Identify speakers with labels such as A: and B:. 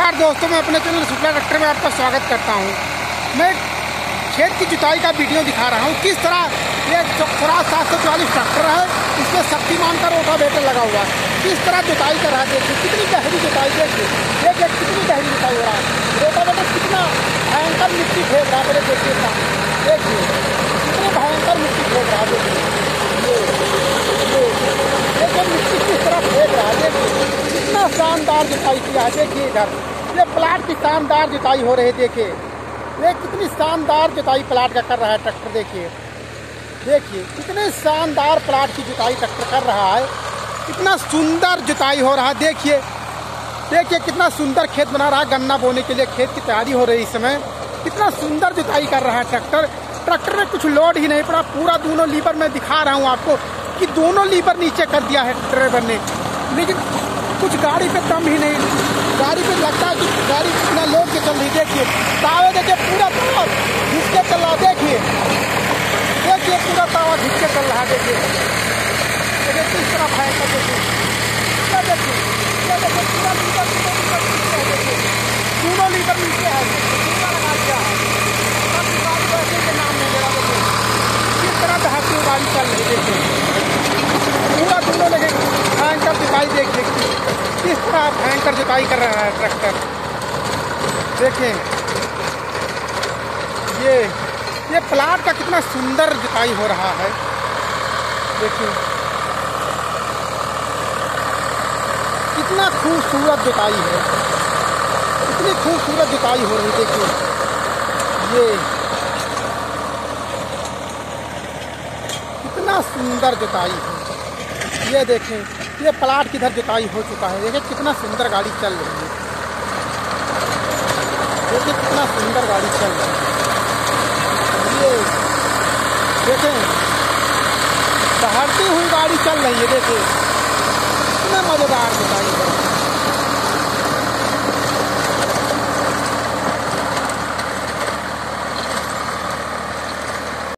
A: नमस्कार दोस्तों, मैं अपने चैनल शुक्ला ट्रैक्टर में आपका स्वागत करता हूं। मैं खेत की जुताई का वीडियो दिखा रहा हूं। किस तरह ये स्वराज 744 ट्रैक्टर है, इसमें शक्तिमान का रोटावेटर लगा हुआ है। किस तरह जुताई कर रहा है, देखिए कितनी गहरी जुताई, देखिए कितनी गहरी जुताई हो रहा है। रोटावेटर कितना भयंकर मिट्टी फेंक रहा है, देखिए कितनी भयंकर मिट्टी फेंक रहा है। देखिए मिट्टी किस तरह फेंक रहा है, देखिए कितना शानदार जुताई किया है। देखिए इधर ये प्लाट की शानदार जुताई हो रही है। देखिए ये कितनी शानदार जुताई प्लाट का कर रहा है ट्रैक्टर। देखिए कितने शानदार प्लाट की जुताई ट्रैक्टर कर रहा है। कितना सुंदर जुताई हो रहा है। देखिए कितना सुंदर खेत बना रहा है। गन्ना बोने के लिए खेत की तैयारी हो रही है इस समय। कितना सुंदर जुताई कर रहा है ट्रैक्टर में कुछ लोड ही नहीं पड़ा। पूरा दोनों लीवर में दिखा रहा हूँ आपको कि दोनों लीवर नीचे कर दिया है ड्राइवर ने, लेकिन कुछ गाड़ी पे दम ही नहीं। गाड़ी पे लगता है कि गाड़ी कितना लोड के चल रही। देखिए तावे, देखिए पूरा तावा घिस के चल रहा। देखिए पूरा तावा घिस के चल रहा है। देखिए किस तरह भयंकर। देखिए पूरा दोनों लीवर नीचे है। पूरा लगा दिया है। गाड़ी के नाम नहीं ले रहा। देखिए किस तरह बहती गाड़ी चल रही। देखिए पूरा दोनों लगे भयंकर जुताई। देखिए किस तरह भयंकर जुताई कर रहा है ट्रैक्टर। देखिए ये प्लाट का कितना सुंदर जुताई हो रहा है। देखिए कितना खूबसूरत जुताई है, इतनी खूबसूरत जुताई हो रही है। देखिए कितना सुंदर जुताई है। ये देखें ये प्लाट किधर जुताई हो चुका है। देखिए कितना सुंदर गाड़ी चल रही है। देखिए कितना सुंदर गाड़ी चल रही है। ये देखें दहाड़ती हुई गाड़ी चल रही है। देखिए कितना मज़ेदार जुताई है।